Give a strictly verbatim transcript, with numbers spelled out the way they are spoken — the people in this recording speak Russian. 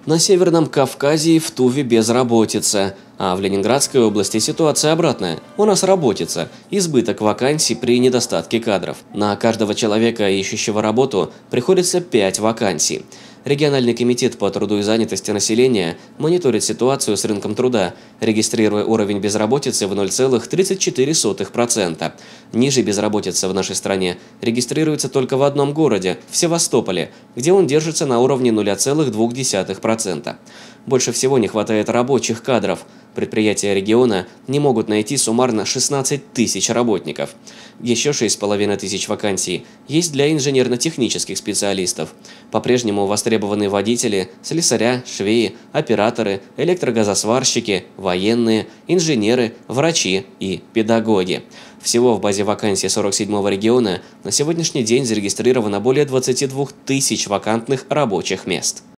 На Северном Кавказе и в Туве безработица, а в Ленинградской области ситуация обратная. У нас работица, избыток вакансий при недостатке кадров. На каждого человека, ищущего работу, приходится пять вакансий. Региональный комитет по труду и занятости населения мониторит ситуацию с рынком труда, регистрируя уровень безработицы в ноль целых тридцать четыре сотых процента. Ниже безработица в нашей стране регистрируется только в одном городе – в Севастополе, где он держится на уровне ноль целых две десятых процента. Больше всего не хватает рабочих кадров. Предприятия региона не могут найти суммарно шестнадцать тысяч работников. Еще шесть с половиной тысяч вакансий есть для инженерно-технических специалистов. По-прежнему востребованы водители, слесаря, швеи, операторы, электрогазосварщики, военные, инженеры, врачи и педагоги. Всего в базе вакансий сорок седьмого региона на сегодняшний день зарегистрировано более двадцати двух тысяч вакантных рабочих мест.